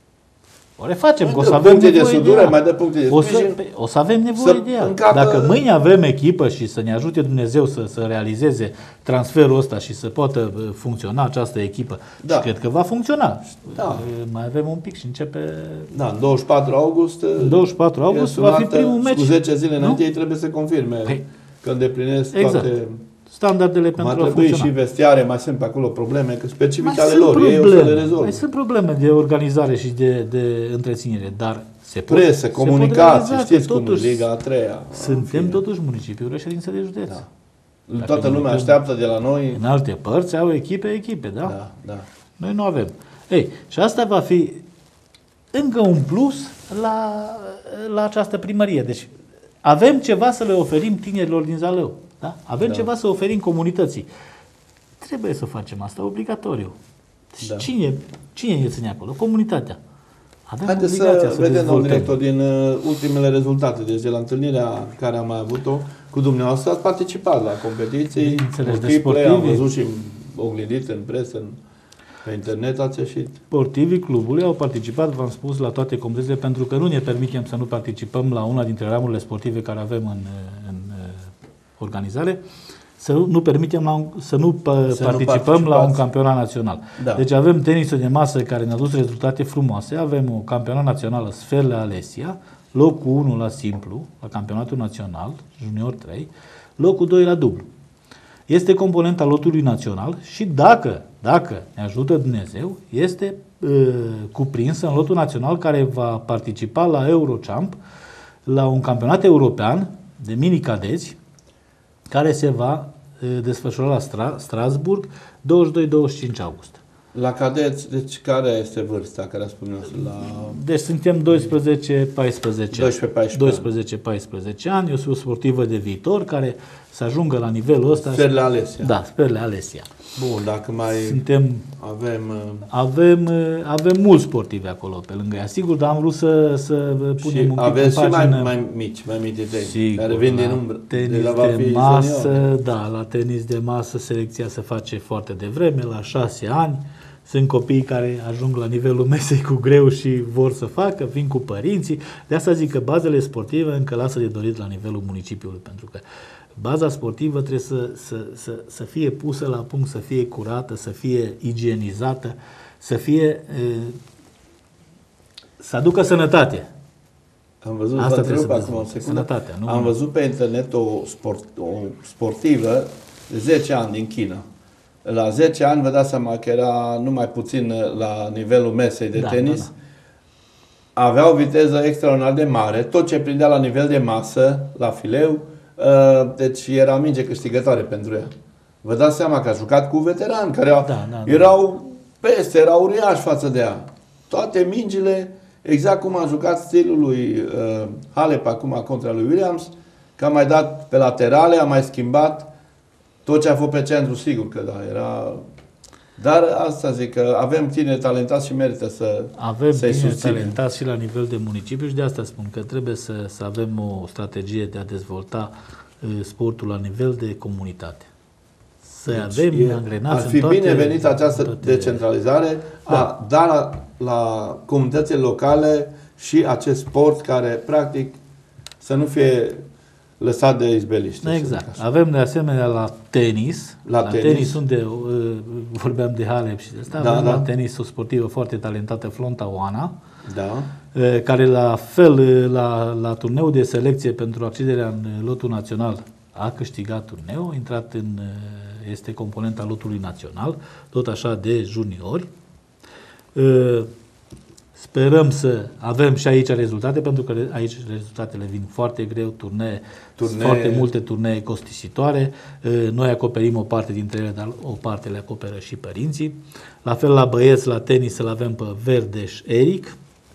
O refacem, mai că o să avem nevoie de sudură, de ea. mai dă puncte de o să, o să avem nevoie de ea. Încapă... Dacă mâine avem echipă și să ne ajute Dumnezeu să, să realizeze transferul ăsta și să poată funcționa această echipă, da. și cred că va funcționa. Da. Mai avem un pic și începe... Da, în douăzeci și patru august, douăzeci și patru august va fi primul meci. Cu zece zile înainte ei trebuie să confirme păi. că îndeplinesc exact. toate... standardele pentru a funcționa. Mai trebuie și vestiare, mai sunt pe acolo probleme, că specifice ale lor, probleme, ei o să le rezolvă. Mai sunt probleme de organizare și de, de întreținere, dar se pot presă, comunicații, știți cum e Liga a treia. Suntem totuși municipiul reședință de județ. Da. Toată lumea așteaptă de la noi. În alte părți au echipe, echipe, da? Da, da. Noi nu avem. Ei, și asta va fi încă un plus la, la această primărie. Deci avem ceva să le oferim tinerilor din Zalău. Da? Avem da. ceva să oferim comunității. Trebuie să facem asta obligatoriu. Da. Cine, cine ne ține acolo? Comunitatea. Avem Haideți să, să vedem, domnul director, din uh, ultimele rezultate. Deci de la întâlnirea care am mai avut-o cu dumneavoastră, ați participat la competiții, multiple, am văzut și oglindit în presă, în, pe internet ați ieșit. Sportivii clubului au participat, v-am spus, la toate competițiile, pentru că nu ne permitem să nu participăm la una dintre ramurile sportive care avem în, în organizare, să nu, nu permitem la un, să nu să participăm nu la un campionat național. Da. Deci avem tenisul de masă care ne-a dus rezultate frumoase, avem o campionat națională Sferle Alesia, locul unu la simplu, la campionatul național, junior trei, locul doi la dublu. Este componenta lotului național și dacă, dacă ne ajută Dumnezeu, este uh, cuprinsă în lotul național care va participa la Eurochamp, la un campionat european de mini-cadeți, care se va uh, desfășura la Stra- Strasburg douăzeci și doi douăzeci și cinci august. La cadeți, deci care este vârsta care a spus la... Deci suntem doisprezece paisprezece doisprezece paisprezece ani, eu sunt o sportivă de viitor care să ajungă la nivelul ăsta. Sperle Alesia. Da, Sperle Alesia. Bun, dacă mai suntem, avem... Avem, avem mulți sportivi acolo pe lângă ea, sigur, dar am vrut să, să punem un pic aveți în și pagină. mai, mai mici, mai mici de teni, Sigur, care vin din umbră. Tenis de, de, de masă, da, la tenis de masă selecția se face foarte devreme, la șase ani. Sunt copii care ajung la nivelul mesei cu greu și vor să facă, vin cu părinții. De asta zic că bazele sportive încă lasă de dorit la nivelul municipiului, pentru că baza sportivă trebuie să, să, să, să fie pusă la punct, să fie curată, să fie igienizată, să fie să aducă sănătate. Am văzut, asta trebuie să acum o secundă. Sănătatea, nu? Am văzut pe internet o, sport, o sportivă de zece ani din China. La zece ani, vă dați seama că era numai puțin la nivelul mesei de da, tenis. Da, da. Avea o viteză extraordinar de mare, tot ce prindea la nivel de masă, la fileu, deci era minge câștigătoare pentru ea. Vă dați seama că a jucat cu veterani care da, da, da. erau peste, erau uriași față de ea. Toate mingile, exact cum a jucat stilul lui uh, Halep acum contra lui Williams, că a mai dat pe laterale, a mai schimbat. Tot ce a fost pe centru, sigur că da, era... Dar asta zic că avem tineri talentați și merită să Avem să-i tineri susținem. talentați și la nivel de municipiu și de asta spun că trebuie să, să avem o strategie de a dezvolta uh, sportul la nivel de comunitate. Să deci avem e, angrenați ar fi în toate, binevenită această toate... decentralizare, da. a da la, la comunitățile locale și acest sport care, practic, să nu fie lăsat de izbeliște. Exact. Avem de asemenea la tenis. La, la tenis. tenis unde uh, vorbeam de Halep și de asta. Da, avem da. la tenis o sportivă foarte talentată, Flonta Oana, da. uh, care la fel uh, la, la turneul de selecție pentru accederea în lotul național a câștigat turneul, a intrat în, uh, este componenta lotului național, tot așa de juniori. Uh, Sperăm să avem și aici rezultate, pentru că aici rezultatele vin foarte greu, turnee, turnee. foarte multe turnee costisitoare. Noi acoperim o parte dintre ele, dar o parte le acoperă și părinții. La fel la băieți, la tenis, îl avem pe Verdeș Eric.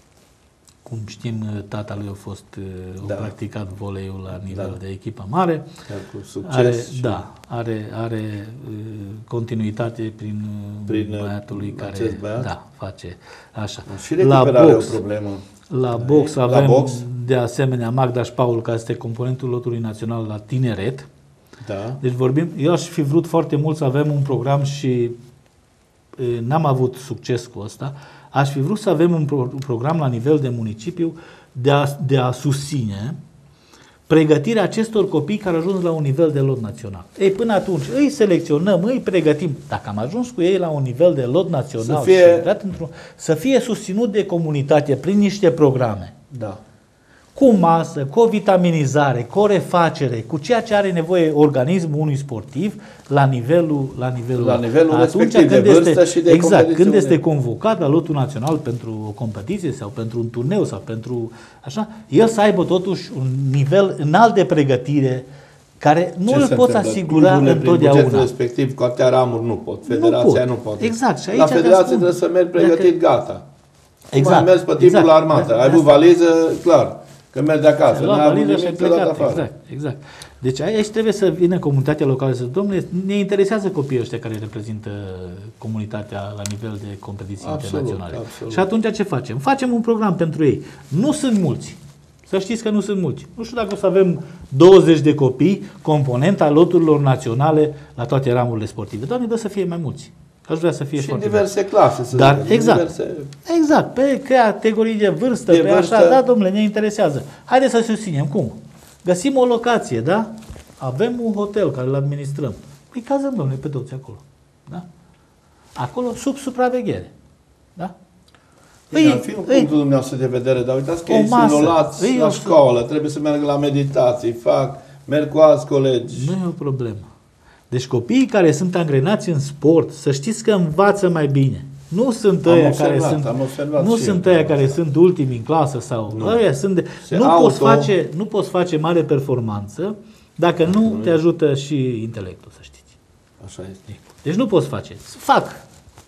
Cum știm, tata lui a fost da. a practicat voleiul la nivel da. de echipă mare. Cu succes. Are, și... Da, are, are continuitate prin, prin băiatul lui care băiat? Da, face așa. Și recuperarea o problemă. La box la avem box? de asemenea Magda Paul, care este componentul lotului național la tineret. Da. Deci vorbim, eu aș fi vrut foarte mult să avem un program și n-am avut succes cu ăsta. Aș fi vrut să avem un, pro, un program la nivel de municipiu de a, de a susține pregătirea acestor copii care ajung la un nivel de lot național. Ei, până atunci îi selecționăm, îi pregătim. Dacă am ajuns cu ei la un nivel de lot național, să fie, să fie susținut de comunitate prin niște programe. Da. Cu masă, cu o vitaminizare, cu o refacere, cu ceea ce are nevoie organismul unui sportiv la nivelul la nivelul, la nivelul atunci respectiv când de vârstă este, și de exact, când unde... este convocat la lotul național pentru o competiție sau pentru un turneu sau pentru așa, el să aibă totuși un nivel înalt de pregătire care nu îl poți asigura întotdeauna. Bugetul respectiv, cu atâtea ramuri nu pot. Federația nu, pot. nu poate. Exact. Și aici la federație trebuie să mergi pregătit dacă... gata. Exact. Cum ai mers pe timpul exact. la armată. Ai avut valiză, clar. Că mergi de acasă, nu ai avut nimic, te dat afară. Exact, exact. Deci aici trebuie să vină comunitatea locală să zică, domnule, ne interesează copiii ăștia care reprezintă comunitatea la nivel de competiții absolut, internaționale. Absolut. Și atunci ce facem? Facem un program pentru ei. Nu sunt mulți. Să știți că nu sunt mulți. Nu știu dacă o să avem douăzeci de copii, componenta loturilor naționale la toate ramurile sportive. Doamne, dă să fie mai mulți. Aș vrea să fie și foarte în diverse bine. clase. Să Dar, zic, exact, diverse... exact, pe categorii de vârstă, de pe vârstă. așa, da, domnule, ne interesează. Haideți să susținem. Cum? Găsim o locație, da? Avem un hotel care îl administrăm. Păi cazăm, domnule, pe toți acolo. Da? Acolo, sub supraveghere. Da? Bine, ar fi un punctul dumneavoastră de vedere, dar uitați că ei sunt nolați la școală, trebuie să meargă la meditații, fac, merg cu alți colegi. Nu e o problemă. Deci copiii care sunt angrenați în sport, să știți că învață mai bine. Nu sunt ăia care sunt nu sunt ăia care sunt ultimi în clasă sau nu. Ăia sunt de, nu auto... poți face nu poți face mare performanță dacă nu, nu te ajută și intelectul, să știți. Așa este. Deci nu poți face. Fac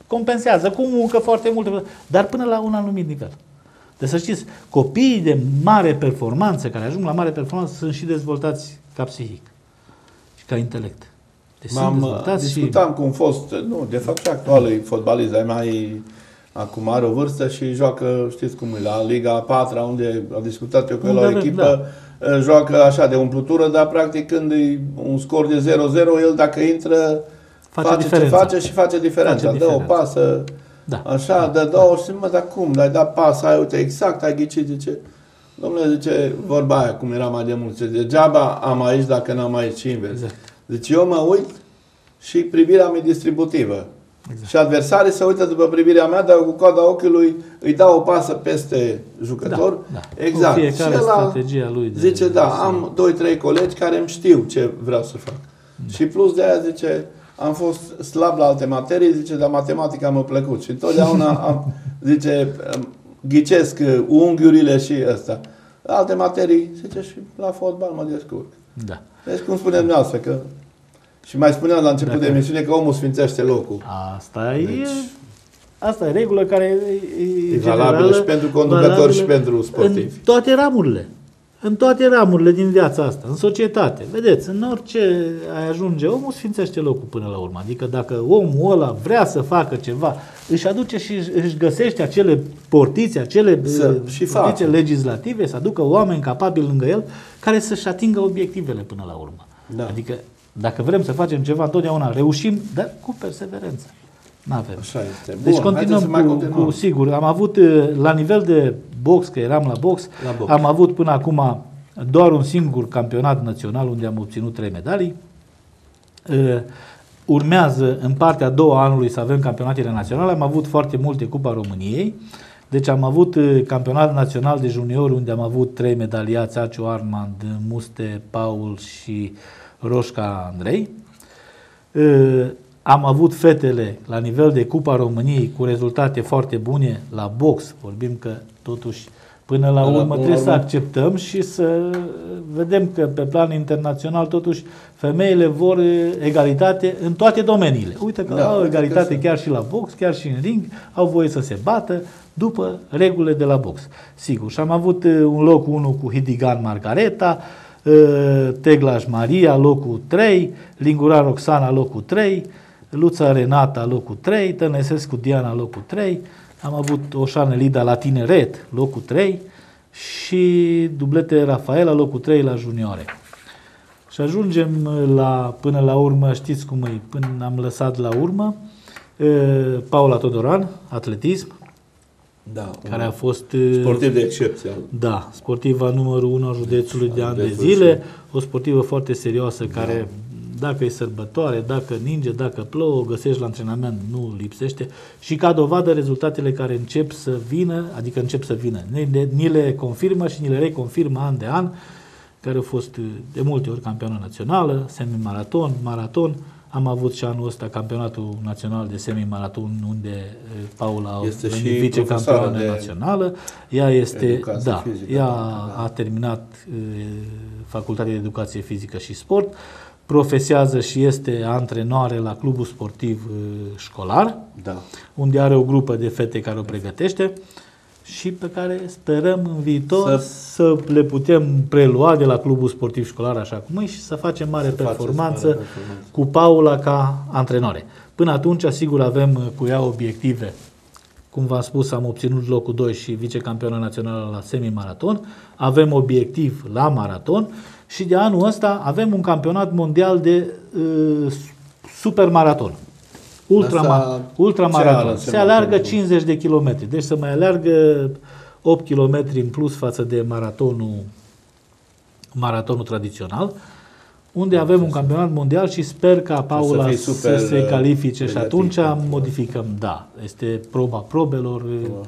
compensează cu muncă foarte multă, dar până la un anumit nivel. Deci să știți, copiii de mare performanță, care ajung la mare performanță, sunt și dezvoltați ca psihic și ca intelect. Deci M-am discutam și... cu un fost, nu, de fapt și actual e fotbalist, dar mai acum are o vârstă și joacă, știți cum e, la Liga a patra, unde a discutat eu cu el la o echipă, da. Joacă așa de umplutură, dar practic când e un scor de zero zero, el dacă intră, face, face ce face și face diferența. Face dă diferența. O pasă, da. Așa, dă două și mă, dar cum? L-ai dat pas, ai, uite, exact, ai ghicit, zice. Dom'le, zice, vorba aia, cum era mai de mult, zice, degeaba am aici dacă n-am aici și invers. Exact. Deci eu mă uit și privirea mea distributivă. Exact. Și adversarii se uită după privirea mea, dar cu coada ochiului îi dau o pasă peste jucător. Da, da. Exact. Cu fiecare și strategia lui. De zice, da, am doi trei colegi care îmi știu ce vreau să fac. Da. Și plus de aia, zice, am fost slab la alte materii, zice, dar matematica m-a plăcut. Și întotdeauna am, zice, ghicesc unghiurile și ăsta. Alte materii, zice, și la fotbal mă descurc. Da. Deci, cum spuneți dumneavoastră, că și mai spuneam la început Dacă... de emisiune că omul sfințește locul. Asta deci, e asta e regulă care e, e valabilă și pentru conducători și pentru sportivi. În toate ramurile. În toate ramurile din viața asta, în societate. Vedeți, în orice ai ajunge, omul sfințește locul până la urmă. Adică dacă omul ăla vrea să facă ceva, își aduce și își găsește acele portițe, acele să, și portițe legislative, să aducă oameni capabili lângă el care să-și atingă obiectivele până la urmă. Da. Adică dacă vrem să facem ceva, întotdeauna reușim, dar cu perseverență. N-avem. Așa este. Bun, deci continuăm cu, continuăm cu, sigur, am avut la nivel de box, că eram la box, la box, am avut până acum doar un singur campionat național unde am obținut trei medalii. Urmează în partea a doua anului să avem campionatele naționale, am avut foarte multe Cupa României, deci am avut campionat național de juniori unde am avut trei medaliați, Aciu Armand, Muste Paul și Roșca Andrei. Am avut fetele la nivel de Cupa României cu rezultate foarte bune la box. Vorbim că totuși până la urmă trebuie să acceptăm și să vedem că pe plan internațional totuși femeile vor egalitate în toate domeniile. Uite că da, au egalitate că chiar și la box, chiar și în ring, au voie să se bată după regulile de la box. Sigur, și am avut un loc unu cu Hidigan Margareta, Teglaș Maria, locul trei, Lingura Roxana, locul trei, Luța Renata, locul trei, Tănesescu Diana, locul trei, am avut Oșan Elida la tineret, locul trei și dublete Rafaela, locul trei la juniore. Și ajungem la, până la urmă, știți cum e, până am lăsat la urmă, Paula Todoran, atletism, da, care a fost sportiv de excepție. Da, sportiva numărul unu a județului de ani de zile, o sportivă foarte serioasă care, da, dacă e sărbătoare, dacă ninge, dacă plouă, o găsești la antrenament, nu lipsește și ca dovadă rezultatele care încep să vină, adică încep să vină, ni le confirmă și ni le reconfirmă an de an, care au fost de multe ori campioană națională, semi-maraton, maraton. Am avut și anul ăsta campionatul național de semi-maraton unde Paula a venit vicecampioană națională. Ea este, da, fizică, ea da. a terminat e, facultatea de educație fizică și sport, profesează și este antrenoare la clubul sportiv e, școlar, da. unde are o grupă de fete care o pregătește și pe care sperăm în viitor să, să le putem prelua de la clubul sportiv școlar așa cum e și să facem mare performanță mare cu Paula ca antrenoare. Până atunci, sigur, avem cu ea obiective. Cum v-am spus, am obținut locul doi și vicecampioană națională la semi-maraton. Avem obiectiv la maraton și de anul ăsta avem un campionat mondial de uh, supermaraton. Ultrama, ultramaraton. Se aleargă cincizeci de kilometri. Deci să mai aleargă opt kilometri în plus față de maratonul, maratonul tradițional, unde avem un campionat mondial și sper ca Paula să, să se califice și atunci modificăm. Da, este proba probelor. Wow.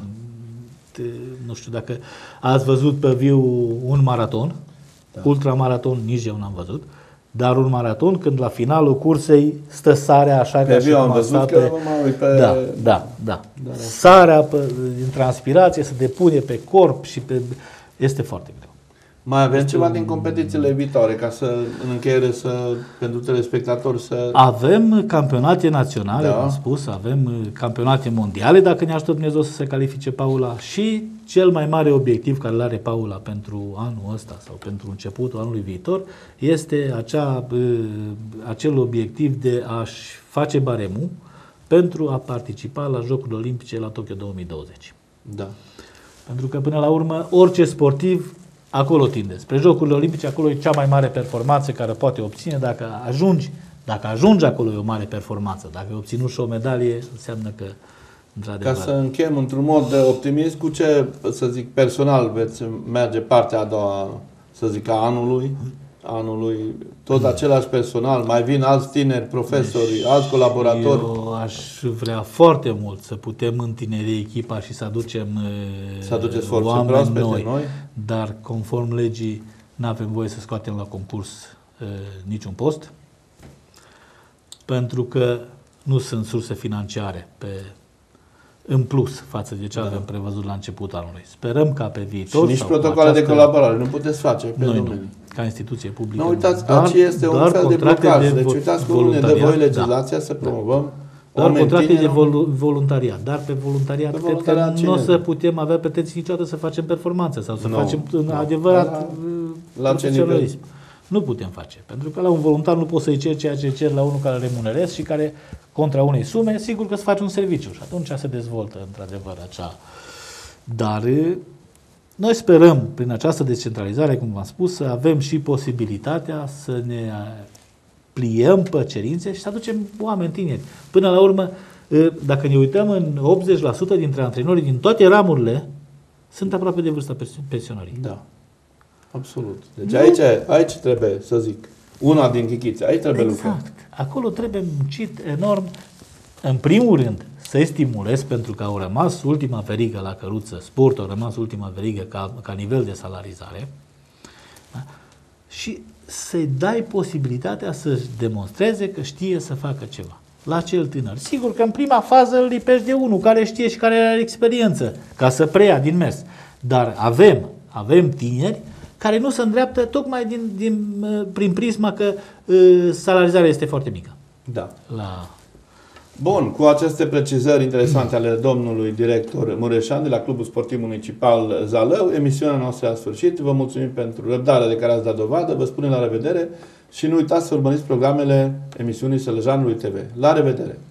Nu știu dacă ați văzut pe viu un maraton, da. Ultramaraton, nici eu n-am văzut. Dar un maraton, când la finalul cursei stă sarea așa pe ca și am văzut pe... că mă pe... Da, da, da. da. Sarea pe, din transpirație se depune pe corp și pe... este foarte greu. Mai avem Este ceva un- din competițiile viitoare, ca să, în încheiere, să, pentru telespectatori să... Avem campionate naționale, Da. am spus, avem uh, campionate mondiale, dacă ne ajută Dumnezeu să se califice Paula, și cel mai mare obiectiv care îl are Paula pentru anul ăsta sau pentru începutul anului viitor este acea, uh, acel obiectiv de a-și face baremul pentru a participa la Jocurile Olimpice la Tokyo două mii douăzeci. Da. Pentru că până la urmă orice sportiv acolo tinde. Spre Jocurile Olimpice acolo e cea mai mare performanță care poate obține. Dacă ajungi, dacă ajungi acolo e o mare performanță. Dacă ai obținut și o medalie, înseamnă că într-adevăr. Ca să închem într-un mod de optimist, cu ce, să zic, personal veți merge partea a doua, să zic, a anului? Anului, tot același personal, mai vin alți tineri, profesori, deci, alți colaboratori. Eu aș vrea foarte mult să putem întineri echipa și să aducem să aduceți forțe oameni proaspete noi, noi, dar conform legii nu avem voie să scoatem la concurs uh, niciun post, pentru că nu sunt surse financiare pe, în plus față de ce Da. avem prevăzut la începutul anului. Sperăm ca pe viitor... și nici sau protocoale această, de colaborare nu puteți face pe Noi domenii. nu, ca instituție publică. Nu uitați, Dar- aici este un doar fel de contracte blocaj. de Deci vo- uitați cum ne dă voluntariat, voi legislația da. să promovăm Doar oameni contracte de tineri, vol- voluntariat, dar pe voluntariat Pe cred voluntariat că cine nu o nu? să putem avea pretenții niciodată să facem performanță sau să Nu, facem în nu. adevărat La- uh, la ce profesionalism. Nu putem face, pentru că la un voluntar nu poți să-i ceri ceea ce cer la unul care îl remunerezi și care, contra unei sume, sigur că îți faci un serviciu și atunci se dezvoltă într-adevăr acea. Dar uh, noi sperăm, prin această descentralizare, cum v-am spus, să avem și posibilitatea să ne uh, pliem pe cerințe și să aducem oameni tineri. Până la urmă, dacă ne uităm în optzeci la sută dintre antrenorii din toate ramurile, sunt aproape de vârsta pensionării. Da, absolut. Deci Nu? aici, aici trebuie, să zic, una din chichițe, aici trebuie lucrat. Exact. Acolo trebuie muncit enorm. În primul rând, să-i stimulezi, pentru că au rămas ultima verigă la căruță, sportul a rămas ultima verigă ca, ca nivel de salarizare, da? Și să-i dai posibilitatea să-și demonstreze că știe să facă ceva. La cel tânăr. Sigur că în prima fază îl lipești de unul care știe și care are experiență, ca să preia din mers. Dar avem, avem tineri care nu se îndreaptă tocmai din, din, prin prisma că uh, salarizarea este foarte mică. Da. La... Bun, cu aceste precizări interesante ale domnului director Mureșan de la Clubul Sportiv Municipal Zalău, emisiunea noastră a sfârșit. Vă mulțumim pentru răbdarea de care ați dat dovadă. Vă spunem la revedere și nu uitați să urmăriți programele emisiunii Sălăjanului T V. La revedere!